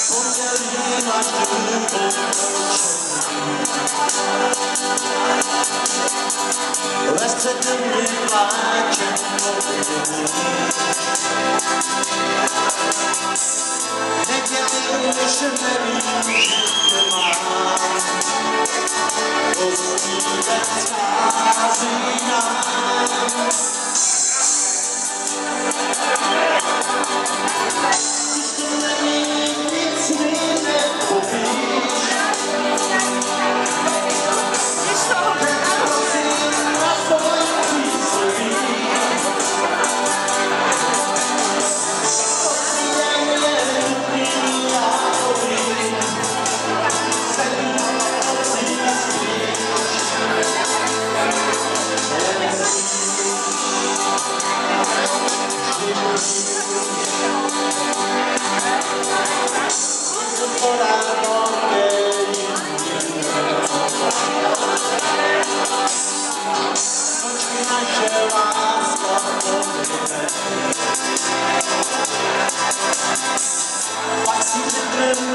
podělím až druhou lehce dny pláčem povědomí. Nedělím, když nevím, že tě mám, posmívat schází nám. Když to není, nic mi nepovíš. Prosím na svoj přísloví. Posílám je nutný a povím. Celý nocí spíš. Naše láska pomine, pak si řekneme